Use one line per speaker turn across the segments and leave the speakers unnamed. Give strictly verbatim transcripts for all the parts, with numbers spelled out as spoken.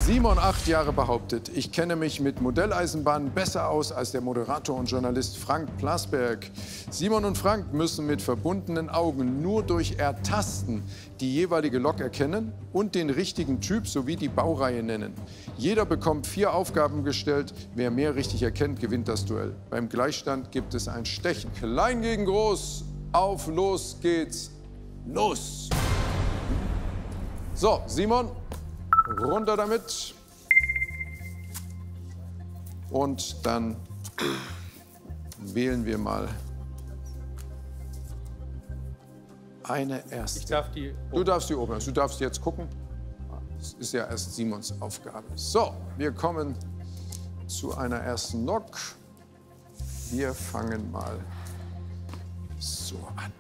Simon, acht Jahre, behauptet, ich kenne mich mit Modelleisenbahnen besser aus als der Moderator und Journalist Frank Plasberg. Simon und Frank müssen mit verbundenen Augen nur durch Ertasten die jeweilige Lok erkennen und den richtigen Typ sowie die Baureihe nennen. Jeder bekommt vier Aufgaben gestellt. Wer mehr richtig erkennt, gewinnt das Duell. Beim Gleichstand gibt es ein Stechen. Klein gegen groß. Auf, los geht's. Los! So, Simon, runter damit. Und dann wählen wir mal eine erste.
Ich darf die.
Du darfst die oben. Du darfst jetzt gucken. Das ist ja erst Simons Aufgabe. So, wir kommen zu einer ersten Lok. Wir fangen mal so an.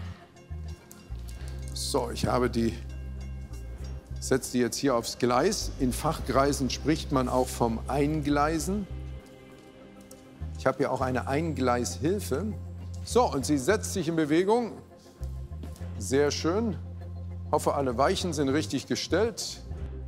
So, ich habe die, setze die jetzt hier aufs Gleis. In Fachkreisen spricht man auch vom Eingleisen. Ich habe hier auch eine Eingleishilfe. So, und sie setzt sich in Bewegung. Sehr schön. Hoffe, alle Weichen sind richtig gestellt.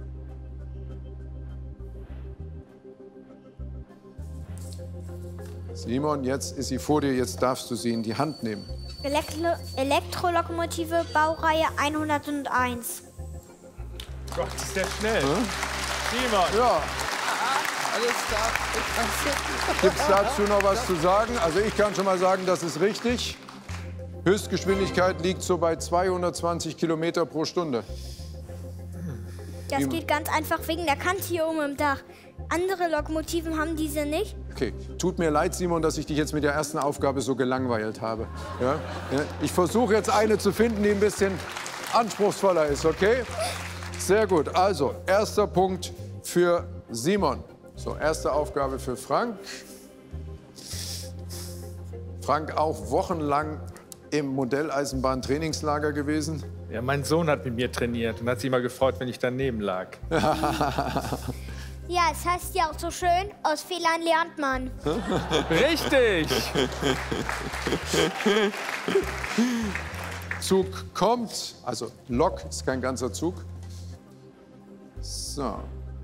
Simon, jetzt ist sie vor dir, jetzt darfst du sie in die Hand nehmen.
Elektro Elektrolokomotive, Baureihe hunderteins.
Gott, ist der schnell.
Hm?
Simon.
Ja.
Alles klar.
Gibt es dazu noch was zu sagen? Also ich kann schon mal sagen, das ist richtig. Höchstgeschwindigkeit liegt so bei zweihundertzwanzig Kilometer pro Stunde.
Das geht ganz einfach wegen der Kante hier oben im Dach. Andere Lokomotiven haben diese nicht.
Okay, tut mir leid, Simon, dass ich dich jetzt mit der ersten Aufgabe so gelangweilt habe. Ja? Ja? Ich versuche jetzt eine zu finden, die ein bisschen anspruchsvoller ist, okay? Sehr gut. Also, erster Punkt für Simon. So, erste Aufgabe für Frank. Frank auch wochenlang im Modelleisenbahn-Trainingslager gewesen.
Ja, mein Sohn hat mit mir trainiert und hat sich immer gefreut, wenn ich daneben lag.
Ja, es heißt ja auch so schön, aus Fehlern lernt man.
Richtig!
Zug kommt, also Lok ist kein ganzer Zug. So.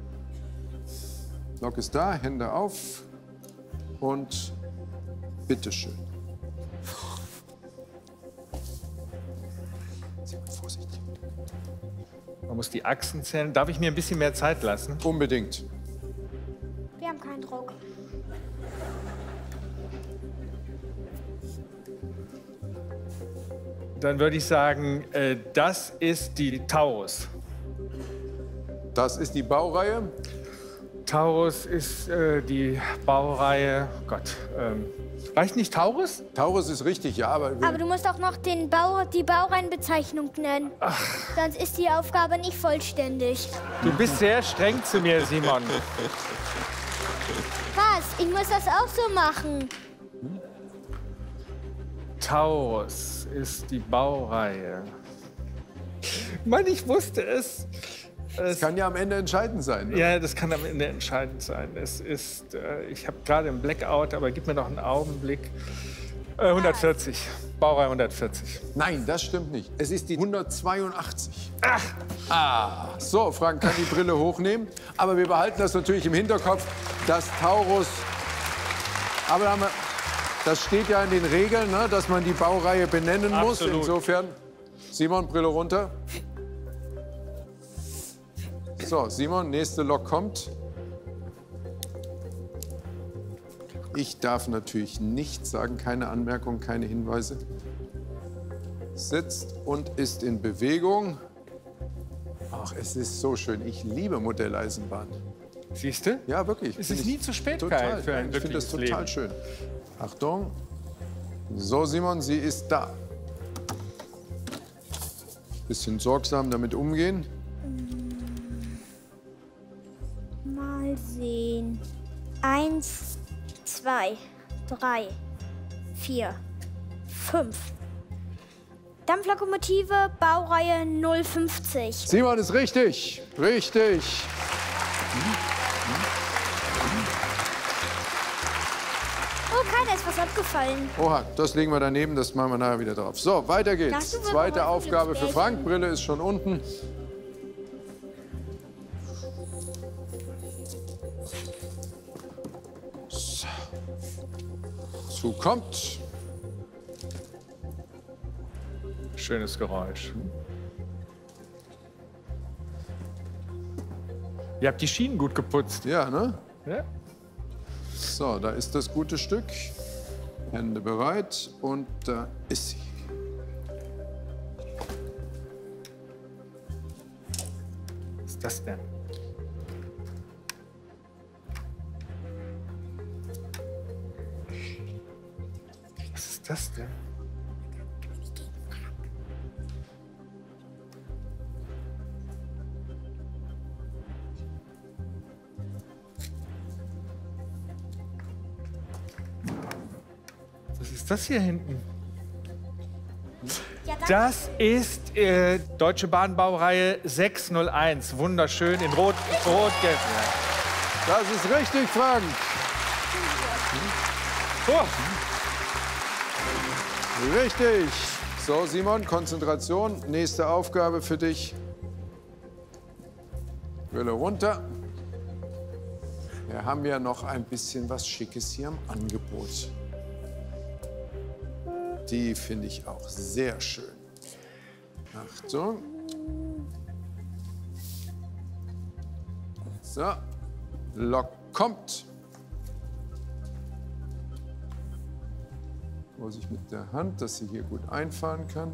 Lok ist da, Hände auf und bitteschön. Vorsichtig.
Man muss die Achsen zählen. Darf ich mir ein bisschen mehr Zeit lassen?
Unbedingt.
Wir haben keinen Druck.
Dann würde ich sagen, äh, das ist die Taurus.
Das ist die Baureihe.
Taurus ist äh, die Baureihe. Gott, ähm, reicht nicht Taurus?
Taurus ist richtig, ja, aber...
Aber du musst auch noch den Bau, die Baureihenbezeichnung nennen. Ach. Sonst ist die Aufgabe nicht vollständig.
Du bist sehr streng zu mir, Simon.
Was? Ich muss das auch so machen.
Taurus ist die Baureihe. Mann, ich wusste es.
Das kann ja am Ende entscheidend sein. Ne?
Ja, das kann am Ende entscheidend sein. Es ist, äh, ich habe gerade einen Blackout, aber gib mir noch einen Augenblick. Äh, hundertvierzig. Baureihe hundertvierzig.
Nein, das stimmt nicht. Es ist die hundertzweiundachtzig. Ach! Ah, so, Frank kann die Brille hochnehmen. Aber wir behalten das natürlich im Hinterkopf, dass Taurus... Aber da haben wir, das steht ja in den Regeln, ne, dass man die Baureihe benennen muss.
Absolut.
Insofern, Simon, Brille runter. So, Simon, nächste Lok kommt. Ich darf natürlich nichts sagen, keine Anmerkungen, keine Hinweise. Sitzt und ist in Bewegung. Ach, es ist so schön. Ich liebe Modelleisenbahn.
Siehst du?
Ja, wirklich.
Es
Find
ist
ich
nie zu spät,
total,
Kai, für ein
ich finde das
glückliches
total
Leben.
schön. Achtung. So, Simon, sie ist da. Bisschen sorgsam damit umgehen.
Mal sehen. Eins, zwei, drei, vier, fünf. Dampflokomotive, Baureihe null fünfzig.
Simon ist richtig. Richtig.
Oh, keiner ist was abgefallen.
Oha, das legen wir daneben, das machen wir nachher wieder drauf. So, weiter geht's.
Das wird
Zweite
aber
Aufgabe für
wirklich
Frank. Brille ist schon unten. So. Zug kommt.
Schönes Geräusch. Ihr habt die Schienen gut geputzt.
Ja, ne?
Ja?
So, da ist das gute Stück. Hände bereit und da ist sie.
Was ist das denn? Was ist das denn? Was ist das hier hinten?
Ja, das
Das ist äh, Deutsche Bahnbaureihe sechs null eins. Wunderschön in Rot, Rot, Gelb.
Das ist richtig, Frank.
Oh,
Richtig. So, Simon, Konzentration. Nächste Aufgabe für dich. Brille runter. Wir haben ja noch ein bisschen was Schickes hier im Angebot. Die finde ich auch sehr schön. Achtung. So, Lok kommt. Vorsicht mit der Hand, dass sie hier gut einfahren kann.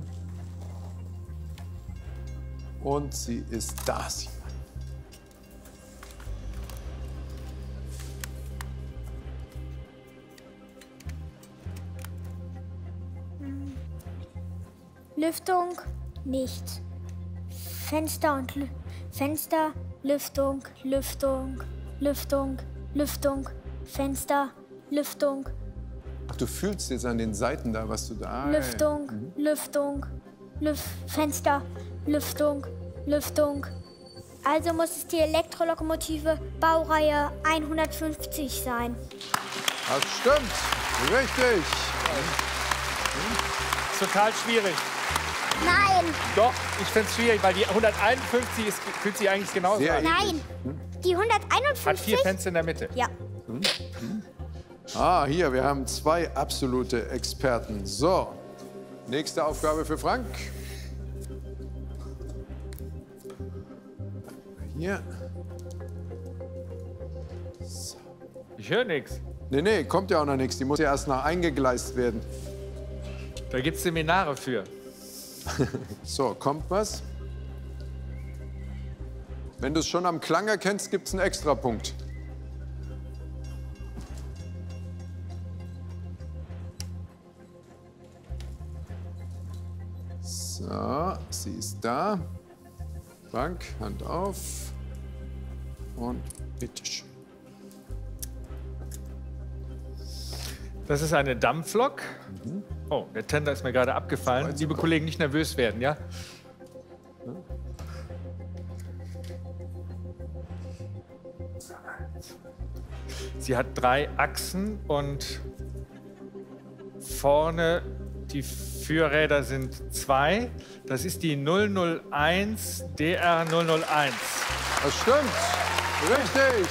Und sie ist da, Simon.
Lüftung nicht. Fenster und Lü Fenster, Lüftung, Lüftung, Lüftung, Lüftung, Fenster, Lüftung,
Ach, du fühlst jetzt an den Seiten da, was du da...
Lüftung, Lüftung, Lüf Fenster, Lüftung, Lüftung. Also muss es die Elektrolokomotive Baureihe hundertfünfzig sein.
Das stimmt. Richtig.
ist total schwierig.
Nein,
Doch, ich finde es schwierig, weil die hunderteinundfünfzig ist, fühlt sich eigentlich genauso
Sehr
an.
nein. Die
Hat vier
hunderteinundfünfzig?
Fenster in der Mitte.
Ja.
Ah, hier, wir haben zwei absolute Experten. So, nächste Aufgabe für Frank. Hier.
Ich höre nichts.
Nee, nee, kommt ja auch noch nichts. Die muss ja erst noch eingegleist werden.
Da gibt es Seminare für.
So, kommt was? Wenn du es schon am Klang erkennst, gibt es einen Extrapunkt. So, sie ist da. Frank, Hand auf. Und bitteschön.
Das ist eine Dampflok. Oh, der Tender ist mir gerade abgefallen. Liebe Kollegen, nicht nervös werden, ja? Sie hat drei Achsen und vorne die Führräder sind zwei. Das ist die null null eins D R null null eins.
Das stimmt. Richtig.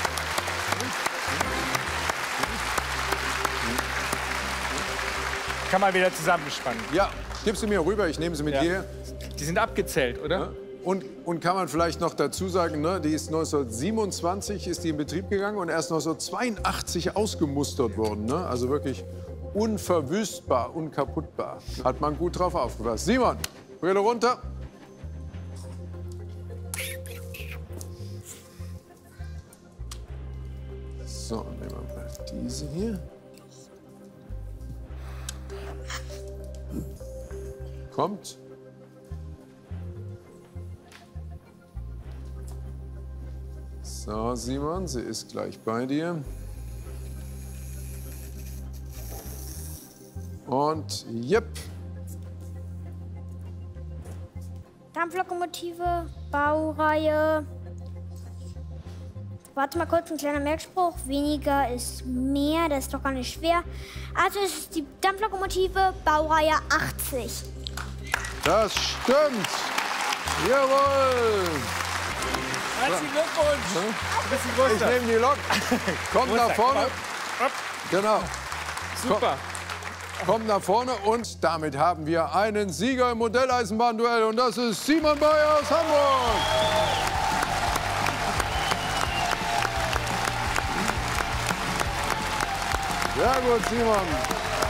Kann man wieder zusammenspannen.
Ja, gib sie mir rüber, ich nehme sie mit
Ja.
dir.
Die sind abgezählt, oder?
Und, und kann man vielleicht noch dazu sagen, ne, die ist neunzehnhundertsiebenundzwanzig ist die in Betrieb gegangen und erst neunzehnhundertzweiundachtzig ausgemustert worden. Ne? Also wirklich unverwüstbar, unkaputtbar. Hat man gut drauf aufgepasst. Simon, Brille runter. So, nehmen wir mal diese hier. Kommt. So, Simon, sie ist gleich bei dir. Und jep.
Dampflokomotive, Baureihe. Warte mal kurz, ein kleiner Merkspruch. Weniger ist mehr, das ist doch gar nicht schwer. Also es ist die Dampflokomotive, Baureihe achtzig.
Das stimmt. Jawohl.
Herzlichen Glückwunsch. Ein bisschen
Ich
größer.
nehme die Lok. Kommt nach vorne. Genau.
Super.
Kommt nach vorne und damit haben wir einen Sieger im Modelleisenbahnduell und das ist Simon Bayer aus Hamburg. Sehr gut, Simon.